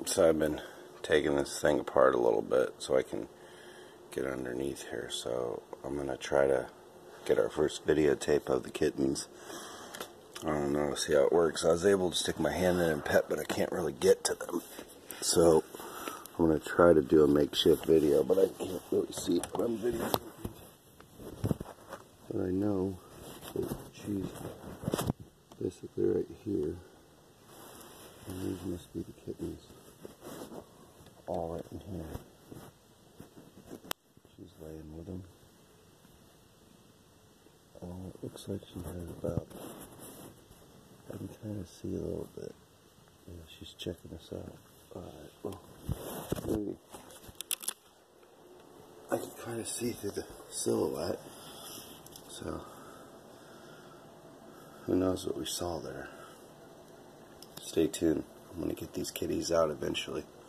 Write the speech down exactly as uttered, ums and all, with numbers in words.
So I've been taking this thing apart a little bit so I can get underneath here. So I'm going to try to get our first videotape of the kittens. I don't know, see how it works. I was able to stick my hand in and pet, but I can't really get to them. So I'm going to try to do a makeshift video, but I can't really see what I'm videoing. But I know that she's basically right here. And these must be the kittens. All right in here. She's laying with them. Oh, it looks like she has about, I can kind of see a little bit. Yeah, she's checking us out. Alright, well, maybe I can kind of see through the silhouette. So, who knows what we saw there. Stay tuned. I'm going to get these kitties out eventually.